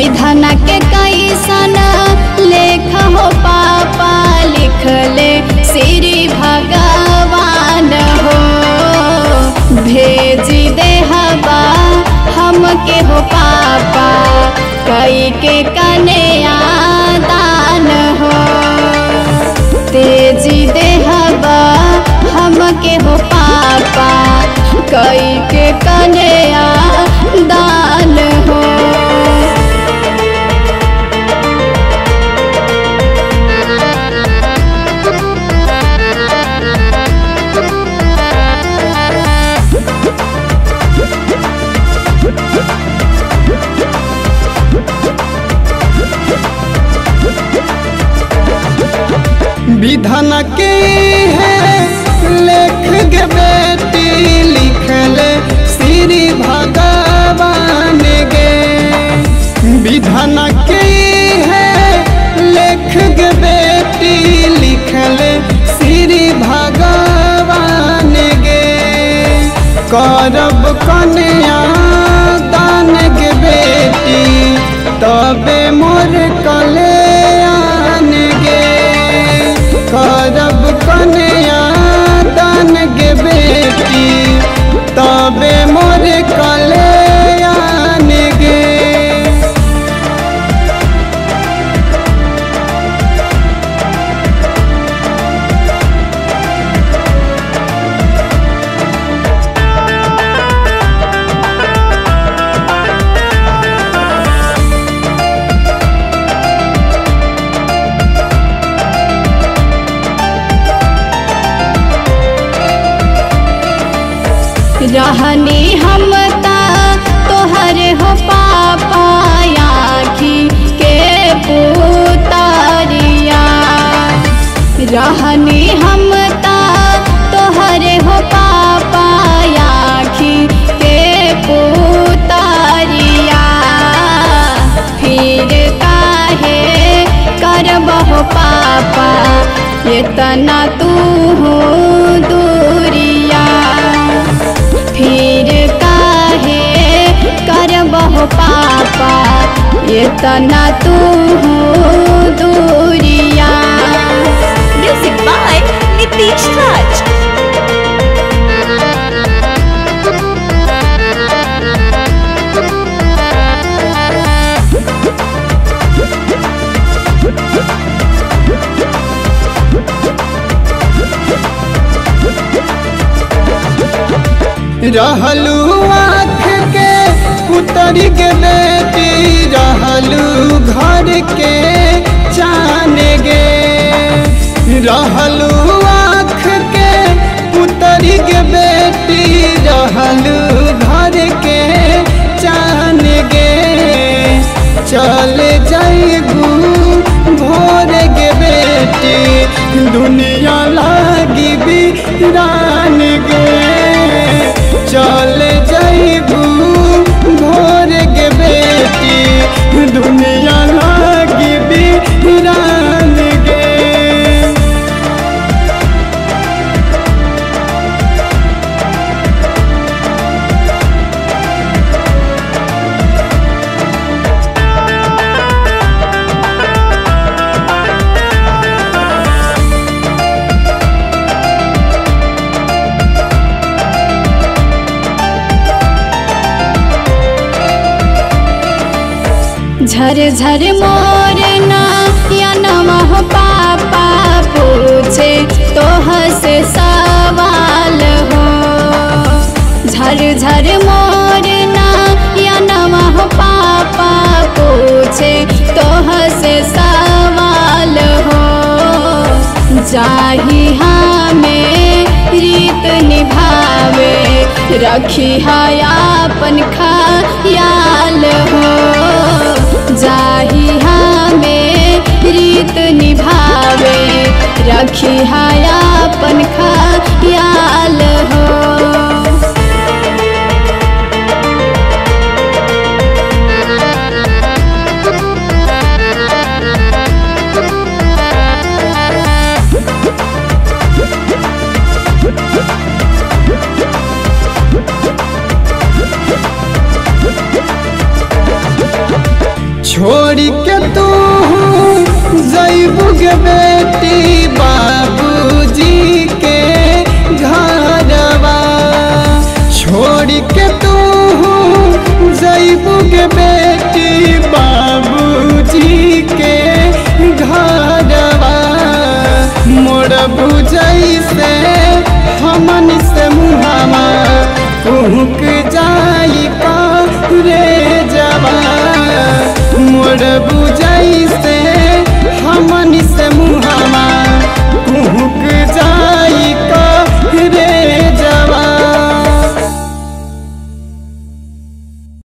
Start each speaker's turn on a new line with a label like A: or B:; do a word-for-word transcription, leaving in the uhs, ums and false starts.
A: विधान के कैसन लेख हो पापा लिखले श्री भगवान हो। भेजी देहबा हमके हो पापा कई के कन्या दान हो। तेजी देहबा हमके हो पापा कई के कन्या दान हो।
B: विधान के है लेख गे बेटी लिखले श्री भगवान गे। विधान के है लेख गे बेटी लिखले श्री भगवान गे। करब कन्या दान गे बेटी तबे मोर कल्याण गे। करब कन्या दान गे बेटी तबे मोर कल्याण गे।
A: रहनी हम ता तोहर हो पापा आँखी के पुतरिया। रहनी हम ता तोहर हो पापा आँखी के पुतरिया। फिर काहे करब हो पापा इतना तू हो दूरिया। फिर काहे करब हो पापा इतना तू हो दूरिया।
C: Music by Nitish Raj.
B: रहलू आँख के पुतरी के बेटी रहलू घर के चान गे। रहलू आँख के पुतरी के बेटी रहलू घर के चान गे। चल जाइबू भोर गे बेटी दुनिया लागी वीरान गे। चल जाइबू भोर गे बेटी दुनिया लागी वीरान गे।
A: झर झर मोर नयनमा हो पापा पूछे तोह से सवाल हो। झर झर मोर नयनमा हो पापा पूछे तोह से सवाल हो। जाही हमें रीत निभावे रखी है अपन ख्याल हो। जाही हमें रीत निभावे रखी है अपन ख्याल हो।
B: छोड़ के तू जैबू गे बेटी बा